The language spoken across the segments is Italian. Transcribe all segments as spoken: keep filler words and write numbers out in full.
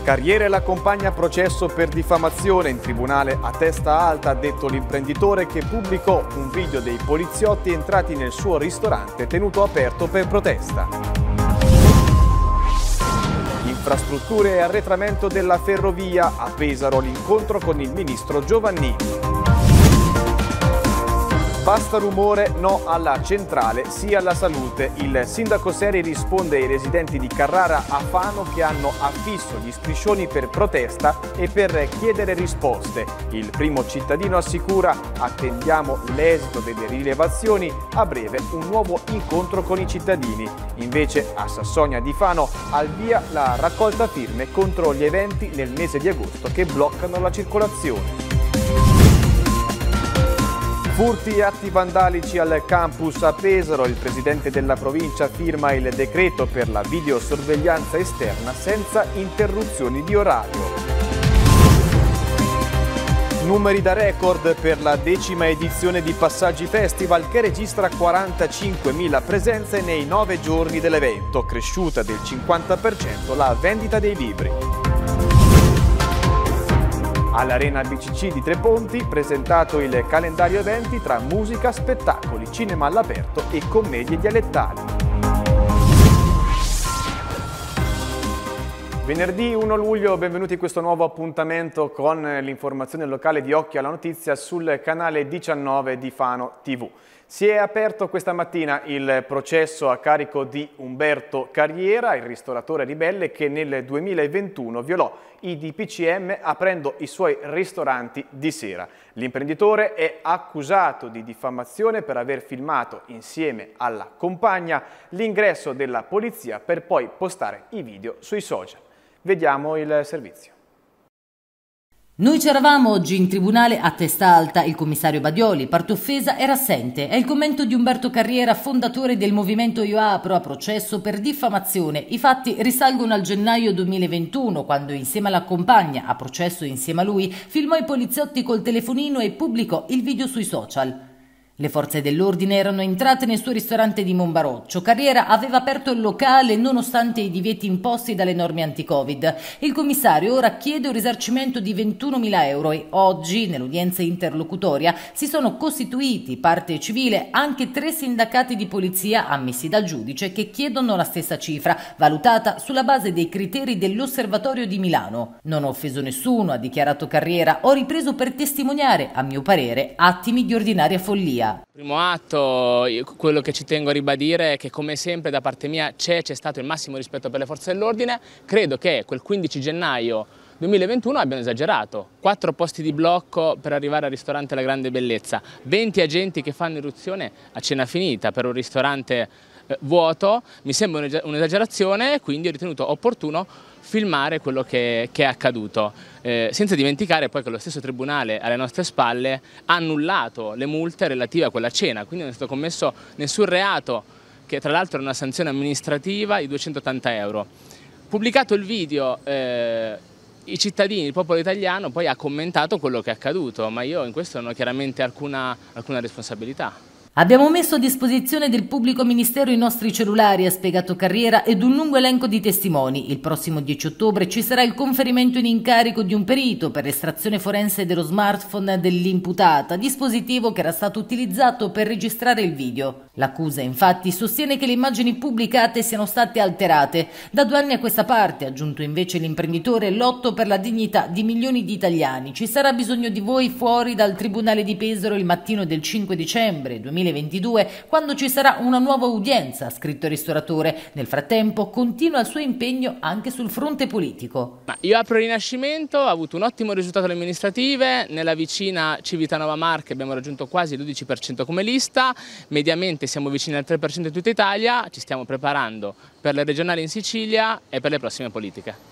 Carriera e la compagna a processo per diffamazione in tribunale a testa alta, ha detto l'imprenditore che pubblicò un video dei poliziotti entrati nel suo ristorante tenuto aperto per protesta. Infrastrutture e arretramento della ferrovia, a Pesaro l'incontro con il ministro Giovannini. Basta rumore, no alla centrale, sì alla salute. Il sindaco Seri risponde ai residenti di Carrara a Fano che hanno affisso gli striscioni per protesta e per chiedere risposte. Il primo cittadino assicura: attendiamo l'esito delle rilevazioni, a breve un nuovo incontro con i cittadini. Invece a Sassonia di Fano al via la raccolta firme contro gli eventi nel mese di agosto che bloccano la circolazione. Furti e atti vandalici al campus a Pesaro. Il presidente della provincia firma il decreto per la videosorveglianza esterna senza interruzioni di orario. Numeri da record per la decima edizione di Passaggi Festival che registra quarantacinquemila presenze nei nove giorni dell'evento, cresciuta del cinquanta per cento la vendita dei libri. All'Arena B C C di Treponti, presentato il calendario eventi tra musica, spettacoli, cinema all'aperto e commedie dialettali. Venerdì primo luglio, benvenuti in questo nuovo appuntamento con l'informazione locale di Occhio alla Notizia sul canale diciannove di Fano tivù. Si è aperto questa mattina il processo a carico di Umberto Carriera, il ristoratore ribelle che nel duemilaventuno violò i D P C M aprendo i suoi ristoranti di sera. L'imprenditore è accusato di diffamazione per aver filmato insieme alla compagna l'ingresso della polizia per poi postare i video sui social. Vediamo il servizio. Noi c'eravamo oggi in tribunale a testa alta, il commissario Badioli, parte offesa, era assente. È il commento di Umberto Carriera, fondatore del movimento Io Apro, a processo per diffamazione. I fatti risalgono al gennaio duemilaventuno, quando insieme alla compagna, a processo insieme a lui, filmò i poliziotti col telefonino e pubblicò il video sui social. Le forze dell'ordine erano entrate nel suo ristorante di Monbaroccio. Carriera aveva aperto il locale nonostante i divieti imposti dalle norme anti-Covid. Il commissario ora chiede un risarcimento di ventunomila euro e oggi, nell'udienza interlocutoria, si sono costituiti parte civile anche tre sindacati di polizia ammessi dal giudice che chiedono la stessa cifra, valutata sulla base dei criteri dell'Osservatorio di Milano. Non ho offeso nessuno, ha dichiarato Carriera, ho ripreso per testimoniare, a mio parere, attimi di ordinaria follia. Primo atto, quello che ci tengo a ribadire è che come sempre da parte mia c'è stato il massimo rispetto per le forze dell'ordine. Credo che quel quindici gennaio duemilaventuno abbiano esagerato. Quattro posti di blocco per arrivare al ristorante La Grande Bellezza, venti agenti che fanno irruzione a cena finita per un ristorante eh, vuoto, mi sembra un'esagerazione, quindi ho ritenuto opportuno filmare quello che, che è accaduto, eh, senza dimenticare poi che lo stesso tribunale alle nostre spalle ha annullato le multe relative a quella cena, quindi non è stato commesso nessun reato, che tra l'altro è una sanzione amministrativa di duecentottanta euro. Pubblicato il video, eh, i cittadini, il popolo italiano poi ha commentato quello che è accaduto, ma io in questo non ho chiaramente alcuna, alcuna responsabilità. Abbiamo messo a disposizione del pubblico ministero i nostri cellulari, ha spiegato Carriera, ed un lungo elenco di testimoni. Il prossimo dieci ottobre ci sarà il conferimento in incarico di un perito per l'estrazione forense dello smartphone dell'imputata, dispositivo che era stato utilizzato per registrare il video. L'accusa infatti sostiene che le immagini pubblicate siano state alterate. Da due anni a questa parte, ha aggiunto invece l'imprenditore, lotto per la dignità di milioni di italiani. Ci sarà bisogno di voi fuori dal Tribunale di Pesaro il mattino del cinque dicembre duemilaventidue, quando ci sarà una nuova udienza, ha scritto il ristoratore. Nel frattempo continua il suo impegno anche sul fronte politico. Ma Io Apro Rinascimento ha avuto un ottimo risultato alle amministrative, nella vicina Civitanova Marche abbiamo raggiunto quasi il dodici per cento come lista, mediamente siamo vicini al tre per cento in tutta Italia, ci stiamo preparando per le regionali in Sicilia e per le prossime politiche.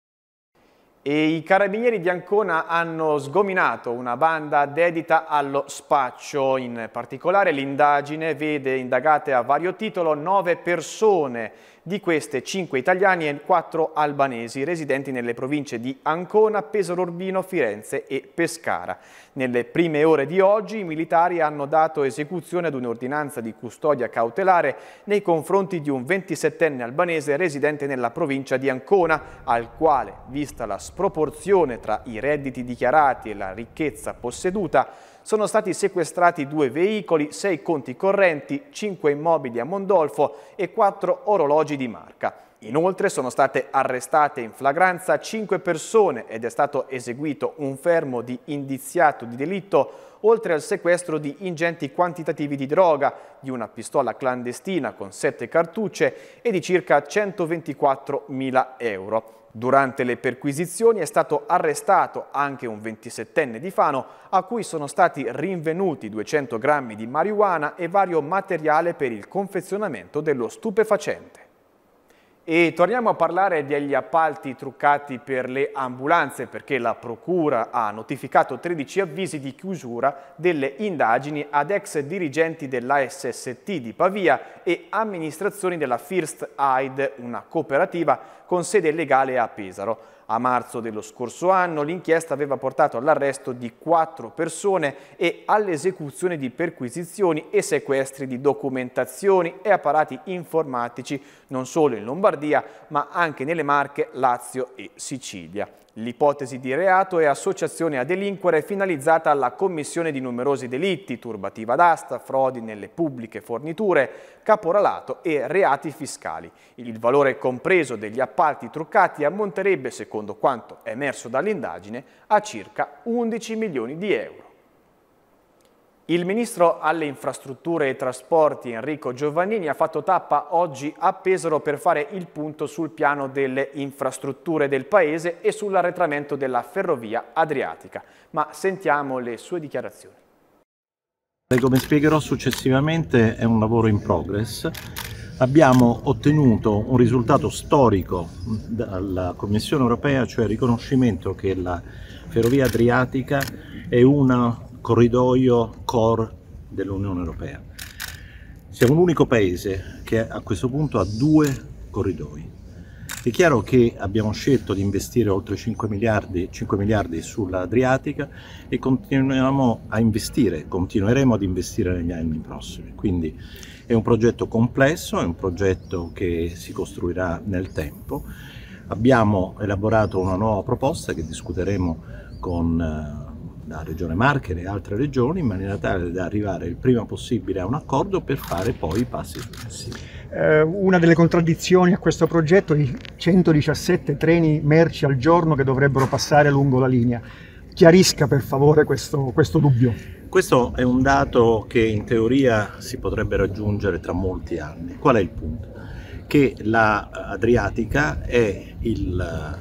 E i carabinieri di Ancona hanno sgominato una banda dedita allo spaccio. In particolare l'indagine vede indagate a vario titolo nove persone Di queste cinque italiani e quattro albanesi residenti nelle province di Ancona, Pesaro Urbino, Firenze e Pescara. Nelle prime ore di oggi i militari hanno dato esecuzione ad un'ordinanza di custodia cautelare nei confronti di un ventisettenne albanese residente nella provincia di Ancona, al quale, vista la sproporzione tra i redditi dichiarati e la ricchezza posseduta, sono stati sequestrati due veicoli, sei conti correnti, cinque immobili a Mondolfo e quattro orologi di marca. Inoltre sono state arrestate in flagranza cinque persone ed è stato eseguito un fermo di indiziato di delitto, oltre al sequestro di ingenti quantitativi di droga, di una pistola clandestina con sette cartucce e di circa centoventiquattromila euro. Durante le perquisizioni è stato arrestato anche un ventisettenne di Fano, a cui sono stati rinvenuti duecento grammi di marijuana e vario materiale per il confezionamento dello stupefacente. E torniamo a parlare degli appalti truccati per le ambulanze, perché la Procura ha notificato tredici avvisi di chiusura delle indagini ad ex dirigenti dell'A S S T di Pavia e amministrazioni della First Aid, una cooperativa con sede legale a Pesaro. A marzo dello scorso anno l'inchiesta aveva portato all'arresto di quattro persone e all'esecuzione di perquisizioni e sequestri di documentazioni e apparati informatici non solo in Lombardia ma anche nelle Marche, Lazio e Sicilia. L'ipotesi di reato è associazione a delinquere finalizzata alla commissione di numerosi delitti, turbativa d'asta, frodi nelle pubbliche forniture, caporalato e reati fiscali. Il valore compreso degli appalti truccati ammonterebbe, secondo quanto emerso dall'indagine, a circa undici milioni di euro. Il ministro alle infrastrutture e trasporti Enrico Giovannini ha fatto tappa oggi a Pesaro per fare il punto sul piano delle infrastrutture del paese e sull'arretramento della ferrovia adriatica. Ma sentiamo le sue dichiarazioni. Come spiegherò successivamente, è un lavoro in progress. Abbiamo ottenuto un risultato storico dalla Commissione europea, cioè il riconoscimento che la ferrovia adriatica è una corridoio core dell'Unione Europea. Siamo l'unico paese che a questo punto ha due corridoi. È chiaro che abbiamo scelto di investire oltre cinque miliardi, cinque miliardi sull'Adriatica e continuiamo a investire, continueremo ad investire negli anni prossimi. Quindi è un progetto complesso, è un progetto che si costruirà nel tempo. Abbiamo elaborato una nuova proposta che discuteremo con la Regione Marche e altre regioni in maniera tale da arrivare il prima possibile a un accordo per fare poi i passi successivi. Eh, una delle contraddizioni a questo progetto è i centodiciassette treni merci al giorno che dovrebbero passare lungo la linea. Chiarisca per favore questo, questo dubbio. Questo è un dato che in teoria si potrebbe raggiungere tra molti anni. Qual è il punto? Che la Adriatica è il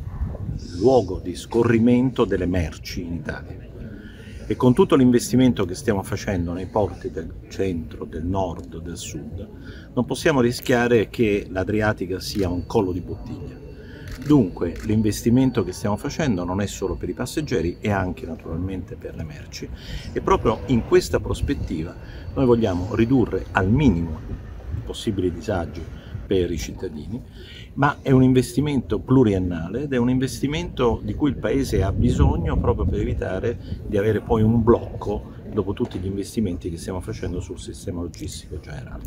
luogo di scorrimento delle merci in Italia e con tutto l'investimento che stiamo facendo nei porti del centro, del nord, del sud, non possiamo rischiare che l'Adriatica sia un collo di bottiglia. Dunque l'investimento che stiamo facendo non è solo per i passeggeri, è anche naturalmente per le merci e proprio in questa prospettiva noi vogliamo ridurre al minimo i possibili disagi per i cittadini, ma è un investimento pluriennale ed è un investimento di cui il Paese ha bisogno proprio per evitare di avere poi un blocco dopo tutti gli investimenti che stiamo facendo sul sistema logistico generale.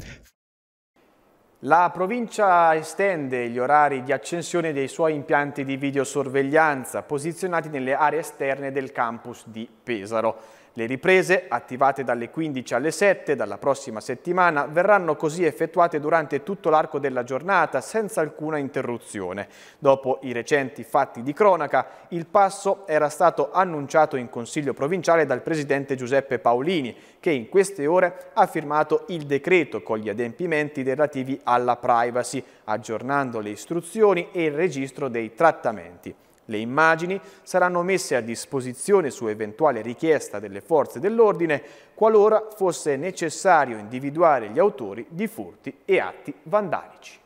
La provincia estende gli orari di accensione dei suoi impianti di videosorveglianza posizionati nelle aree esterne del campus di Pesaro. Le riprese, attivate dalle quindici alle sette dalla prossima settimana, verranno così effettuate durante tutto l'arco della giornata senza alcuna interruzione. Dopo i recenti fatti di cronaca, il passo era stato annunciato in Consiglio provinciale dal presidente Giuseppe Paolini, che in queste ore ha firmato il decreto con gli adempimenti relativi alla privacy, aggiornando le istruzioni e il registro dei trattamenti. Le immagini saranno messe a disposizione su eventuale richiesta delle forze dell'ordine qualora fosse necessario individuare gli autori di furti e atti vandalici.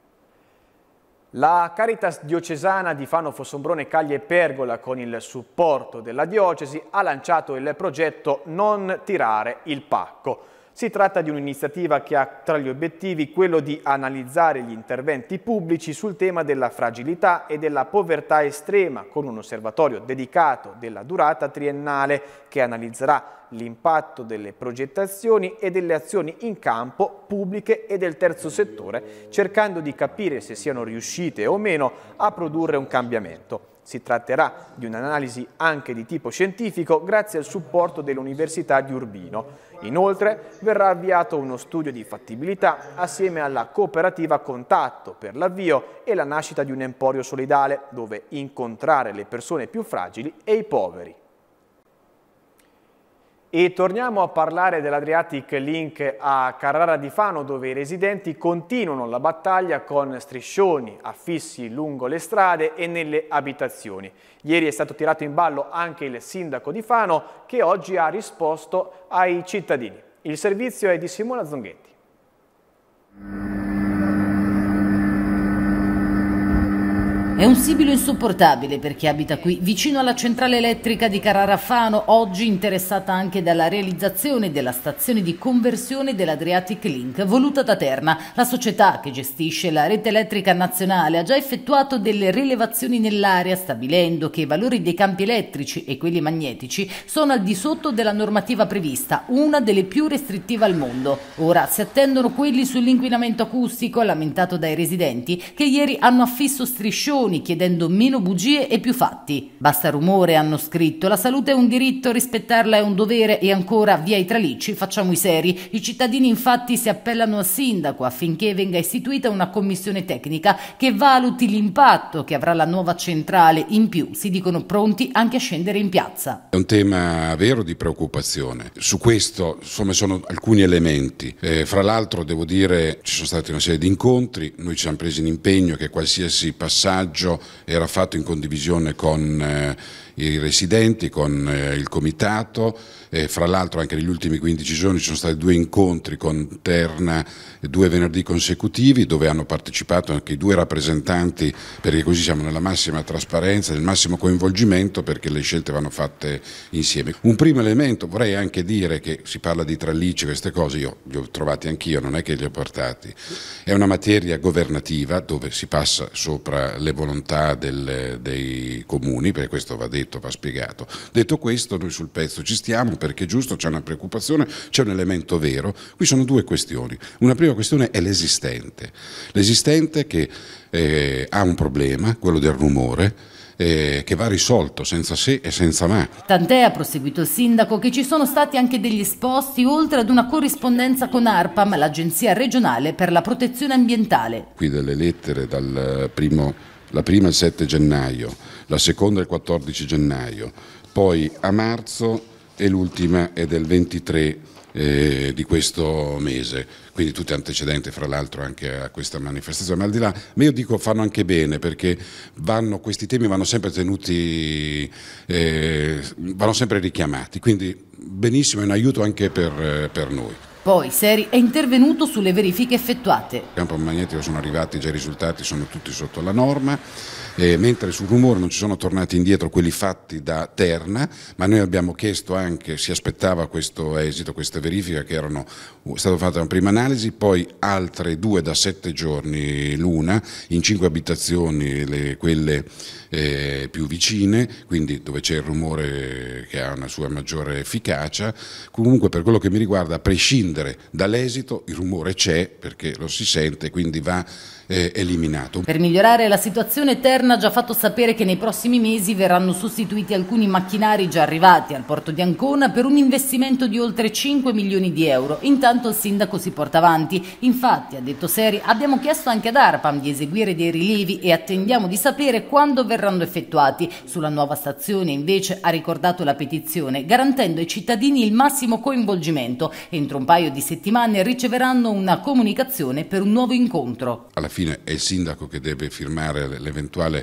La Caritas diocesana di Fano Fossombrone Caglie e Pergola, con il supporto della diocesi, ha lanciato il progetto Non tirare il pacco. Si tratta di un'iniziativa che ha tra gli obiettivi quello di analizzare gli interventi pubblici sul tema della fragilità e della povertà estrema, con un osservatorio dedicato della durata triennale che analizzerà l'impatto delle progettazioni e delle azioni in campo pubbliche e del terzo settore, cercando di capire se siano riuscite o meno a produrre un cambiamento. Si tratterà di un'analisi anche di tipo scientifico grazie al supporto dell'Università di Urbino. Inoltre verrà avviato uno studio di fattibilità assieme alla cooperativa Contatto per l'avvio e la nascita di un emporio solidale dove incontrare le persone più fragili e i poveri. E torniamo a parlare dell'Adriatic Link a Carrara di Fano, dove i residenti continuano la battaglia con striscioni affissi lungo le strade e nelle abitazioni. Ieri è stato tirato in ballo anche il sindaco di Fano, che oggi ha risposto ai cittadini. Il servizio è di Simona Zonghetti. È un sibilo insopportabile per chi abita qui, vicino alla centrale elettrica di Carrara Fano, oggi interessata anche dalla realizzazione della stazione di conversione dell'Adriatic Link voluta da Terna. La società che gestisce la rete elettrica nazionale ha già effettuato delle rilevazioni nell'area, stabilendo che i valori dei campi elettrici e quelli magnetici sono al di sotto della normativa prevista, una delle più restrittive al mondo. Ora si attendono quelli sull'inquinamento acustico lamentato dai residenti, che ieri hanno affisso striscioni chiedendo meno bugie e più fatti. Basta rumore, hanno scritto, la salute è un diritto, rispettarla è un dovere e ancora via i tralicci, facciamo i seri. I cittadini infatti si appellano al sindaco affinché venga istituita una commissione tecnica che valuti l'impatto che avrà la nuova centrale. In più si dicono pronti anche a scendere in piazza. È un tema vero di preoccupazione. Su questo insomma sono alcuni elementi. Eh, fra l'altro devo dire ci sono stati una serie di incontri, noi ci siamo presi l'impegno che qualsiasi passaggio era fatto in condivisione con eh, i residenti, con eh, il comitato. Eh, fra l'altro anche negli ultimi quindici giorni ci sono stati due incontri con Terna, due venerdì consecutivi, dove hanno partecipato anche i due rappresentanti, perché così siamo nella massima trasparenza, nel massimo coinvolgimento, perché le scelte vanno fatte insieme. Un primo elemento, vorrei anche dire che si parla di tralicci, queste cose, io li ho trovati anch'io, non è che li ho portati, è una materia governativa dove si passa sopra le volontà del, dei comuni, perché questo va detto, va spiegato. Detto questo, noi sul pezzo ci stiamo, perché è giusto, c'è una preoccupazione, c'è un elemento vero. Qui sono due questioni. Una prima questione è l'esistente, l'esistente che eh, ha un problema, quello del rumore, eh, che va risolto senza se e senza ma. Tant'è, ha proseguito il sindaco, che ci sono stati anche degli esposti, oltre ad una corrispondenza con ARPAM, l'Agenzia regionale per la protezione ambientale. Qui delle lettere dal primo, la prima il sette gennaio, la seconda il quattordici gennaio, poi a marzo, e l'ultima è del ventitré eh, di questo mese, quindi tutte antecedenti fra l'altro anche a questa manifestazione. Ma al di là, ma io dico fanno anche bene, perché vanno, questi temi vanno sempre tenuti, eh, vanno sempre richiamati, quindi benissimo, è un aiuto anche per, per noi. Poi Seri è intervenuto sulle verifiche effettuate. Il campo magnetico sono arrivati già i risultati, sono tutti sotto la norma, eh, mentre sul rumore non ci sono tornati indietro quelli fatti da Terna, ma noi abbiamo chiesto anche, si aspettava questo esito, questa verifica, che erano, è stata fatta una prima analisi, poi altre due da sette giorni l'una, in cinque abitazioni, le, quelle eh, più vicine, quindi dove c'è il rumore che ha una sua maggiore efficacia. Comunque per quello che mi riguarda, a prescindere dall'esito, il rumore c'è perché lo si sente, quindi va eh, eliminato. Per migliorare la situazione, Terna ha già fatto sapere che nei prossimi mesi verranno sostituiti alcuni macchinari già arrivati al porto di Ancona per un investimento di oltre cinque milioni di euro. Intanto il sindaco si porta avanti. Infatti, ha detto Seri, abbiamo chiesto anche ad ARPAM di eseguire dei rilievi e attendiamo di sapere quando verranno effettuati. Sulla nuova stazione invece ha ricordato la petizione, garantendo ai cittadini il massimo coinvolgimento. Entro un paio di settimane riceveranno una comunicazione per un nuovo incontro. Alla fine è il sindaco che deve firmare l'eventuale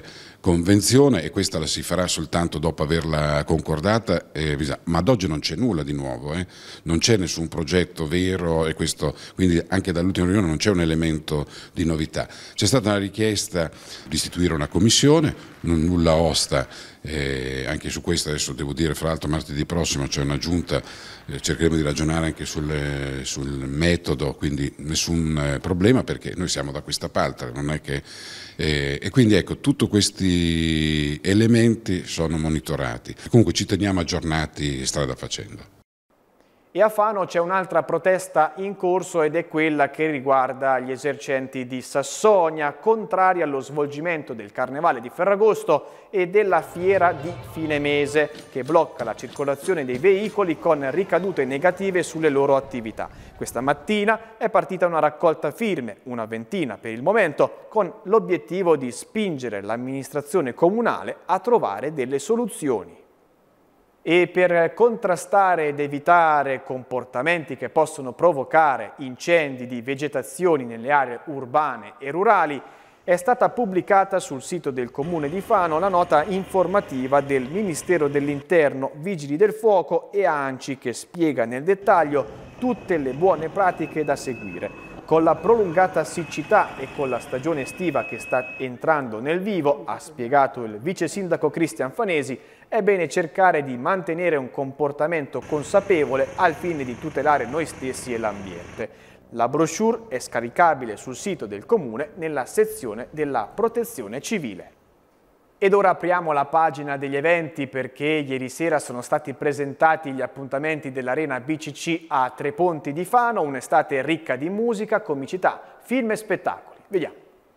convenzione e questa la si farà soltanto dopo averla concordata, eh, ma ad oggi non c'è nulla di nuovo, eh? Non c'è nessun progetto vero e questo, quindi anche dall'ultima riunione non c'è un elemento di novità. C'è stata una richiesta di istituire una commissione, non nulla osta, eh, anche su questo adesso devo dire, fra l'altro martedì prossimo c'è una giunta, eh, cercheremo di ragionare anche sul, eh, sul metodo, quindi nessun eh, problema perché noi siamo da questa parte, non è che, eh, e quindi ecco, tutti questi elementi sono monitorati. Comunque ci teniamo aggiornati strada facendo. E a Fano c'è un'altra protesta in corso ed è quella che riguarda gli esercenti di Sassonia, contrari allo svolgimento del Carnevale di Ferragosto e della fiera di fine mese, che blocca la circolazione dei veicoli con ricadute negative sulle loro attività. Questa mattina è partita una raccolta firme, una ventina per il momento, con l'obiettivo di spingere l'amministrazione comunale a trovare delle soluzioni. E per contrastare ed evitare comportamenti che possono provocare incendi di vegetazioni nelle aree urbane e rurali, è stata pubblicata sul sito del Comune di Fano la nota informativa del Ministero dell'Interno, Vigili del Fuoco e ANCI che spiega nel dettaglio tutte le buone pratiche da seguire. Con la prolungata siccità e con la stagione estiva che sta entrando nel vivo, ha spiegato il vice sindaco Cristian Fanesi, è bene cercare di mantenere un comportamento consapevole al fine di tutelare noi stessi e l'ambiente. La brochure è scaricabile sul sito del Comune nella sezione della Protezione Civile. Ed ora apriamo la pagina degli eventi perché ieri sera sono stati presentati gli appuntamenti dell'Arena B C C a Tre Ponti di Fano, un'estate ricca di musica, comicità, film e spettacoli. Vediamo.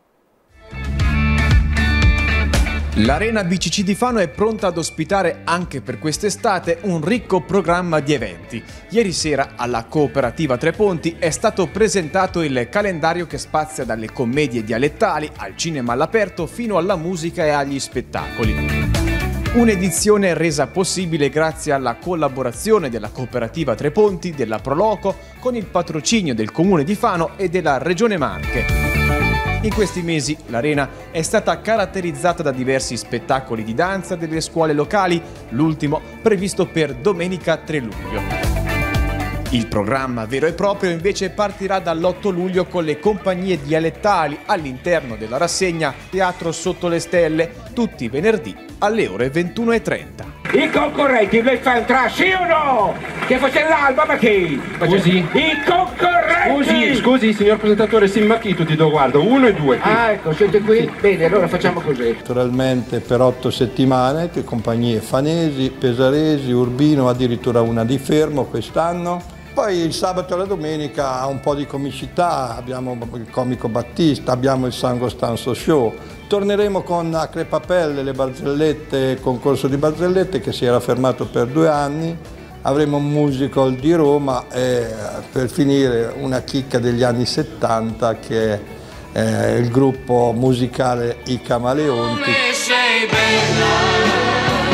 L'Arena B C C di Fano è pronta ad ospitare anche per quest'estate un ricco programma di eventi. Ieri sera alla Cooperativa Tre Ponti è stato presentato il calendario che spazia dalle commedie dialettali al cinema all'aperto fino alla musica e agli spettacoli. Un'edizione resa possibile grazie alla collaborazione della Cooperativa Tre Ponti, della Proloco, con il patrocinio del Comune di Fano e della Regione Marche. In questi mesi l'Arena è stata caratterizzata da diversi spettacoli di danza delle scuole locali, l'ultimo previsto per domenica tre luglio. Il programma vero e proprio invece partirà dall'otto luglio con le compagnie dialettali all'interno della rassegna Teatro Sotto le Stelle, tutti i venerdì alle ore ventuno e trenta. I concorrenti li fa entrare sì o no? Che faccia l'alba ma che? Scusi? I concorrenti! Scusi, scusi signor presentatore, sì, ma chi tutti do guardo? Uno e due. Qui. Ah ecco, siete qui? Sì. Bene, allora facciamo così. Naturalmente per otto settimane, che compagnie fanesi, pesaresi, Urbino, addirittura una di Fermo quest'anno. Poi il sabato e la domenica ha un po' di comicità, abbiamo il comico Battista, abbiamo il Sango Stanzo Show. Torneremo con a Crepapelle, le barzellette, il concorso di barzellette che si era fermato per due anni. Avremo un musical di Roma e per finire una chicca degli anni settanta che è eh, il gruppo musicale I Camaleonti. Come sei bella.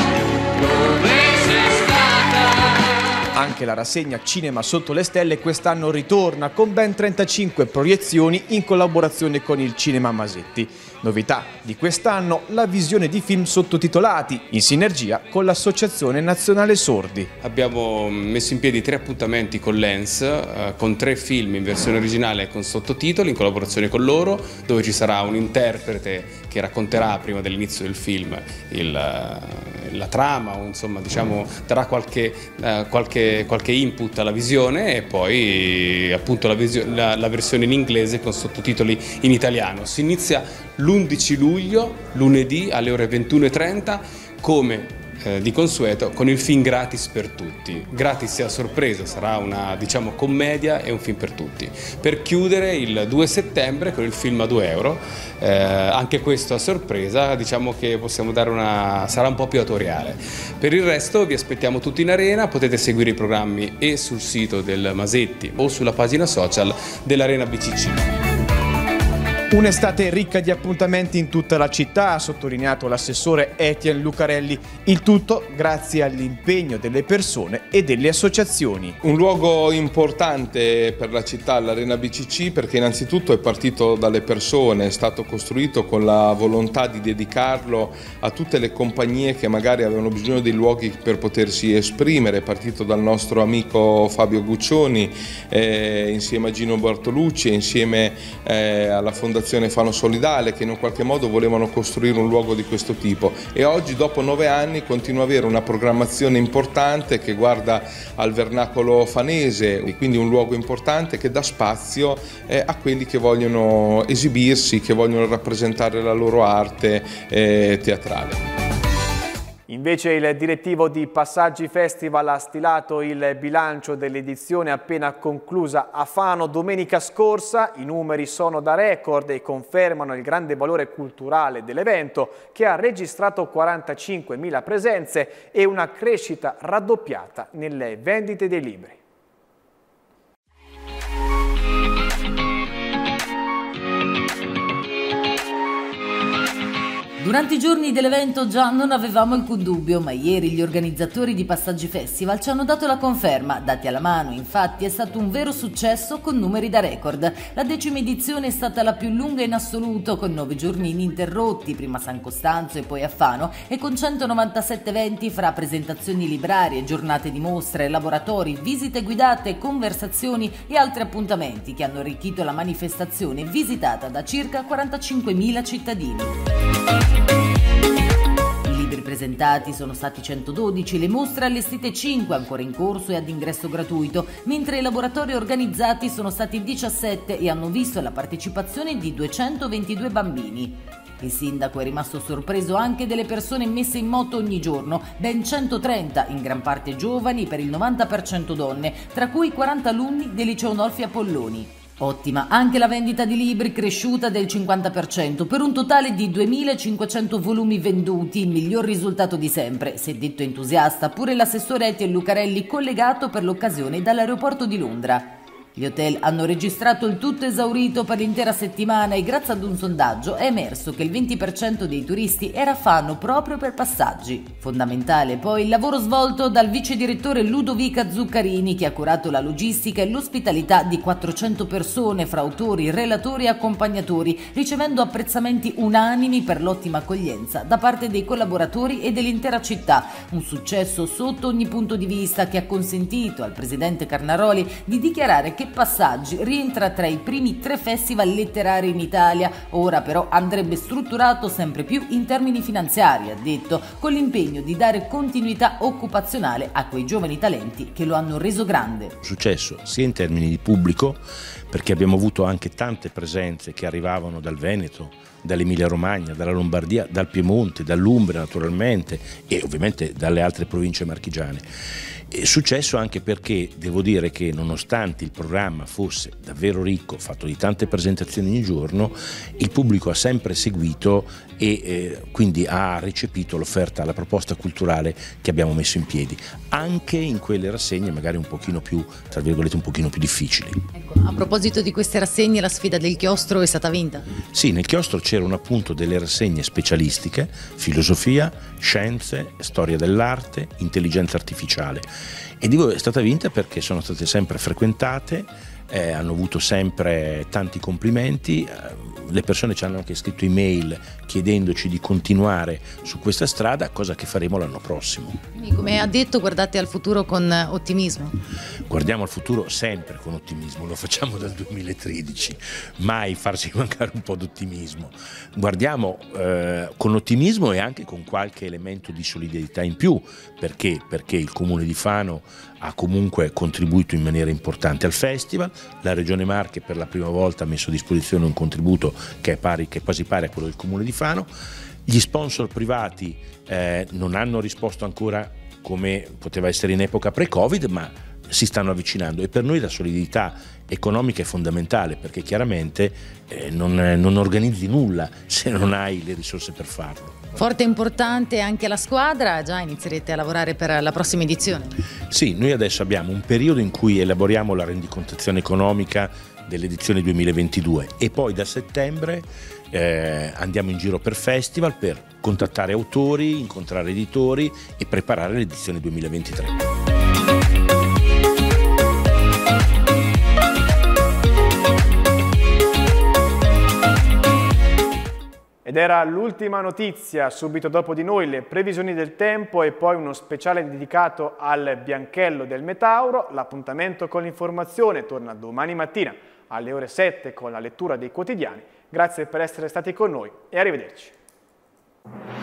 Anche la rassegna Cinema Sotto le Stelle quest'anno ritorna con ben trentacinque proiezioni in collaborazione con il Cinema Masetti. Novità di quest'anno la visione di film sottotitolati in sinergia con l'Associazione Nazionale Sordi. Abbiamo messo in piedi tre appuntamenti con Lens, eh, con tre film in versione originale con sottotitoli in collaborazione con loro, dove ci sarà un interprete che racconterà prima dell'inizio del film il, la trama, o insomma diciamo darà qualche, eh, qualche, qualche input alla visione e poi appunto la, la, la versione in inglese con sottotitoli in italiano. Si inizia l'undici luglio, lunedì alle ore ventuno e trenta, come eh, di consueto con il film gratis per tutti. Gratis e a sorpresa, sarà una diciamo commedia e un film per tutti. Per chiudere il due settembre con il film a due euro, eh, anche questo a sorpresa, diciamo che possiamo dare una, sarà un po' più autoriale. Per il resto vi aspettiamo tutti in arena, potete seguire i programmi e sul sito del Masetti o sulla pagina social dell'Arena B C C. Un'estate ricca di appuntamenti in tutta la città, ha sottolineato l'assessore Etienne Lucarelli, il tutto grazie all'impegno delle persone e delle associazioni. Un luogo importante per la città, l'Arena B C C, perché innanzitutto è partito dalle persone, è stato costruito con la volontà di dedicarlo a tutte le compagnie che magari avevano bisogno di luoghi per potersi esprimere, è partito dal nostro amico Fabio Guccioni, eh, insieme a Gino Bartolucci e insieme eh, alla Fondazione Fano Solidale, che in un qualche modo volevano costruire un luogo di questo tipo, e oggi dopo nove anni continua ad avere una programmazione importante che guarda al vernacolo fanese, quindi un luogo importante che dà spazio eh, a quelli che vogliono esibirsi, che vogliono rappresentare la loro arte eh, teatrale. Invece il direttivo di Passaggi Festival ha stilato il bilancio dell'edizione appena conclusa a Fano domenica scorsa. I numeri sono da record e confermano il grande valore culturale dell'evento, che ha registrato quarantacinquemila presenze e una crescita raddoppiata nelle vendite dei libri. Durante i giorni dell'evento già non avevamo alcun dubbio, ma ieri gli organizzatori di Passaggi Festival ci hanno dato la conferma. Dati alla mano, infatti, è stato un vero successo con numeri da record. La decima edizione è stata la più lunga in assoluto, con nove giorni ininterrotti, prima a San Costanzo e poi a Fano, e con centonovantasette eventi fra presentazioni librarie, giornate di mostre, laboratori, visite guidate, conversazioni e altri appuntamenti che hanno arricchito la manifestazione visitata da circa quarantacinquemila cittadini. I libri presentati sono stati centododici, le mostre allestite cinque, ancora in corso e ad ingresso gratuito, mentre i laboratori organizzati sono stati diciassette e hanno visto la partecipazione di duecentoventidue bambini. Il sindaco è rimasto sorpreso anche delle persone messe in moto ogni giorno, ben centotrenta, in gran parte giovani, per il novanta per cento donne, tra cui quaranta alunni del liceo Nolfi Apolloni. Ottima anche la vendita di libri, cresciuta del cinquanta per cento, per un totale di duemilacinquecento volumi venduti, il miglior risultato di sempre, si è detto entusiasta pure l'assessore Etienne Lucarelli, collegato per l'occasione dall'aeroporto di Londra. Gli hotel hanno registrato il tutto esaurito per l'intera settimana e grazie ad un sondaggio è emerso che il venti per cento dei turisti era a Fano proprio per Passaggi. Fondamentale poi il lavoro svolto dal vice direttore Ludovica Zuccarini, che ha curato la logistica e l'ospitalità di quattrocento persone fra autori, relatori e accompagnatori, ricevendo apprezzamenti unanimi per l'ottima accoglienza da parte dei collaboratori e dell'intera città. Un successo sotto ogni punto di vista che ha consentito al presidente Carnaroli di dichiarare che Passaggi rientra tra i primi tre festival letterari in Italia. Ora però andrebbe strutturato sempre più in termini finanziari, ha detto, con l'impegno di dare continuità occupazionale a quei giovani talenti che lo hanno reso grande. Successo sia in termini di pubblico, perché abbiamo avuto anche tante presenze che arrivavano dal Veneto, dall'Emilia Romagna, dalla Lombardia, dal Piemonte, dall'Umbria naturalmente e ovviamente dalle altre province marchigiane. È successo anche perché devo dire che nonostante il programma fosse davvero ricco, fatto di tante presentazioni ogni giorno, il pubblico ha sempre seguito e eh, quindi ha recepito l'offerta, la proposta culturale che abbiamo messo in piedi, anche in quelle rassegne magari un pochino più, tra virgolette, un pochino più difficili. Ecco, a proposito di queste rassegne, la sfida del chiostro è stata vinta? Sì, nel chiostro c'erano appunto delle rassegne specialistiche, filosofia, scienze, storia dell'arte, intelligenza artificiale, e dico è stata vinta perché sono state sempre frequentate, eh, hanno avuto sempre tanti complimenti, eh, le persone ci hanno anche scritto email chiedendoci di continuare su questa strada, cosa che faremo l'anno prossimo. Quindi, come ha detto, guardate al futuro con ottimismo? Guardiamo al futuro sempre con ottimismo, lo facciamo dal duemilatredici, mai farci mancare un po' d'ottimismo. Guardiamo eh, con ottimismo e anche con qualche elemento di solidarietà in più, perché? Perché il Comune di Fano ha comunque contribuito in maniera importante al festival, la Regione Marche per la prima volta ha messo a disposizione un contributo che è, pari, che è quasi pari a quello del Comune di Fano, gli sponsor privati eh, non hanno risposto ancora come poteva essere in epoca pre-Covid, ma si stanno avvicinando e per noi la solidità economica è fondamentale, perché chiaramente eh, non, non organizzi nulla se non hai le risorse per farlo. Forte e importante anche la squadra, già inizierete a lavorare per la prossima edizione? Sì, noi adesso abbiamo un periodo in cui elaboriamo la rendicontazione economica dell'edizione duemilaventidue, e poi da settembre eh, andiamo in giro per festival per contattare autori, incontrare editori e preparare l'edizione duemilaventitré. Ed era l'ultima notizia, subito dopo di noi le previsioni del tempo e poi uno speciale dedicato al Bianchello del Metauro. L'appuntamento con l'informazione torna domani mattina alle ore sette con la lettura dei quotidiani. Grazie per essere stati con noi e arrivederci.